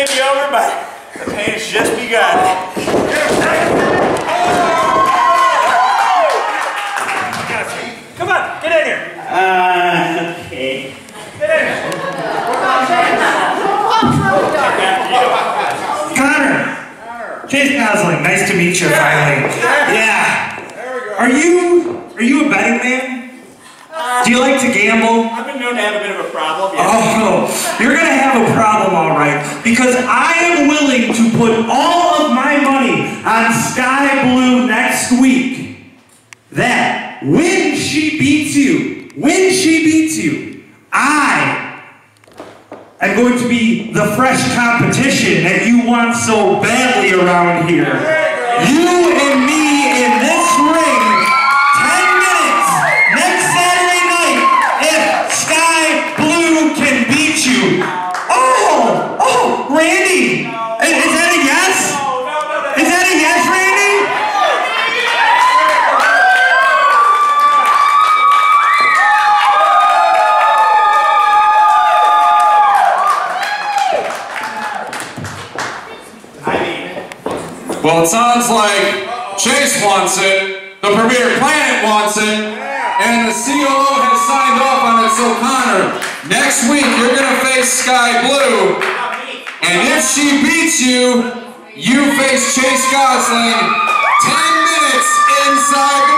may be over, but the pain has just begun. Come on, get in here. Okay. Get in here. Connor. Chase Gosling, nice to meet you finally. Yeah. Are you a betting man? Do you like to gamble? I've been known to have a bit of a problem. Yeah. Oh, you're gonna have a problem, all right, because I am willing to put all of my money on Skye Blue next week. That when she beats you, I am going to be the fresh competition that you want so badly around here. You and me in this ring. 10 minutes next Saturday night. If Skye Blue can beat you. Oh, Randy. Is that a yes? Is that a yes, Randy? Well, it sounds like Chase wants it, the Premier Planet wants it, and the COO has signed off on it. So Connor, next week you're going to face Skye Blue, and if she beats you, you face Chase Gosling 10 minutes inside the